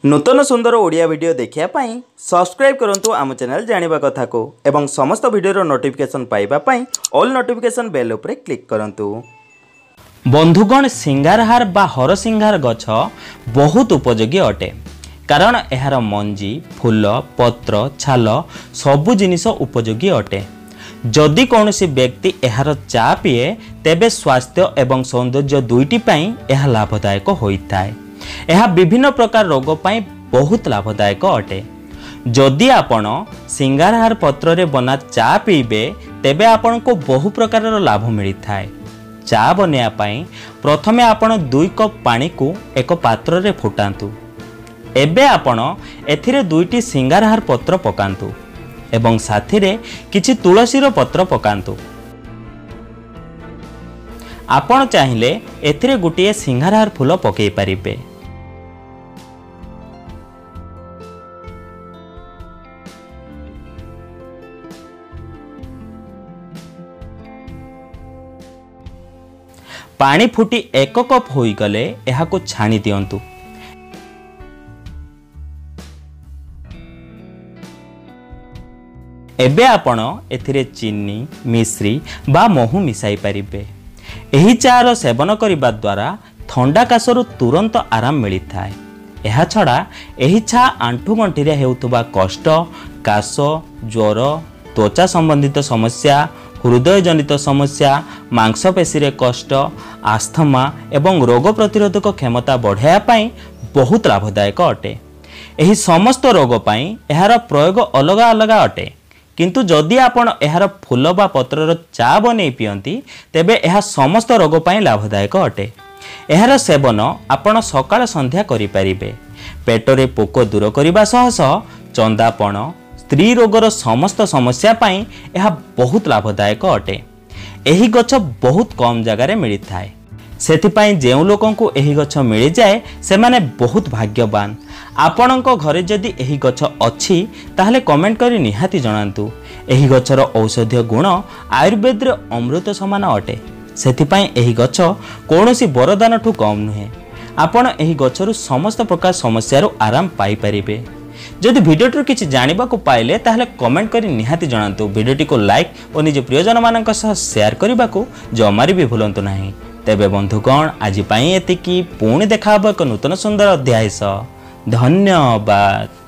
नूतन सुंदर ओडिया वीडियो देखिया पाई सब्सक्राइब करंतु आम चैनल जानिबा कथा को एवं समस्त वीडियो नोटिफिकेशन पाइबा पाई ऑल नोटिफिकेशन बेल उपरे क्लिक करंतु। बंधुगण सिंगारहार बा हरसिंगार गछ बहुत उपयोगी अटे कारण एहार मंजी फूल पत्र छाल सबु जिनिस उपयोगी अटे। जदि कौनसी व्यक्ति एहार चा पिए तेबे स्वास्थ्य एवं सौंदर्य दुईटी पाई एहा लाभदायक होइथाय। यह विभिन्न प्रकार रोग पाई बहुत लाभदायक अटे। जदि आपण सिंगारहार पत्र रे बना चा पीबे तेबे आपण को बहु प्रकार लाभ मिलता है। चा बनया पाई प्रथमे आपण 2 कप पानी को एक पात्र रे फुटांतु। एबे आपण एथिरे 2टी सिंगारहार पत्र पकांतु एवं साथी रे किछि तुलसीर पत्र पकांतु। आपण चाहिले एथिरे गुटिए सिंगारहार फूल पकई पारिबे। पानी फुटी 1 कप होई गले एहा को छाणी दियंतु। एबे आपण एथिरे चीनी मिश्री बा महू मिसाई पारिबे। एही चार सेवन करिबा द्वारा थंडा कासरु तुरंत आराम मिलिथाय। एहा छड़ा एही चा आंठु गंठी रे हेउतबा कष्ट कास ज्वर त्वचा संबंधित समस्या हृदय जनित समस्या मांसपेशी रे कष्ट आस्थमा एवं रोग प्रतिरोधक क्षमता बढ़ाया पाई बहुत लाभदायक अटे। एही समस्त रोग पाई एहार प्रयोग अलग अलग अटे किंतु जदि आपण एहार फूल बा पत्रर चा बनै पियंती तेबे एहा समस्त रोग पाई लाभदायक अटे। एहार सेवन आपण सकाळ संध्या करि परिबे। पेटरे पोक दूर करिबा सह सह चंदापण स्त्री रोगर समस्त समस्या पाई यह बहुत लाभदायक अटे। एही गछ बहुत कम जगार मिलता है। सेथिपाई जेउ लोकन को एही गछ मिल जाए से माने बहुत भाग्यवान। आपणको घरे जदि एही गछ अछि ताहले कमेंट करी निहाती जणांतु। एही गछर औषधीय गुण आयुर्वेद रे अमृत समान अटे। सेथिपाई एही गछ कोनोसी वरदान ठु कम नुहे। आपण एही गछरु समस्त प्रकार समस्यारु आराम पाई परिबे। जदि वीडियो किसी जानिबा को पाइले ताहले कमेंट करी निहाती जणांतु। वीडियोटी को लाइक और निज प्रियजन मानक सह शेयर करने को जमारी भी भूलंतु नहीं। तेबे बंधुगण आज पाई एतिकी पुणी देखा एक नूतन सुंदर अध्याय। धन्यवाद।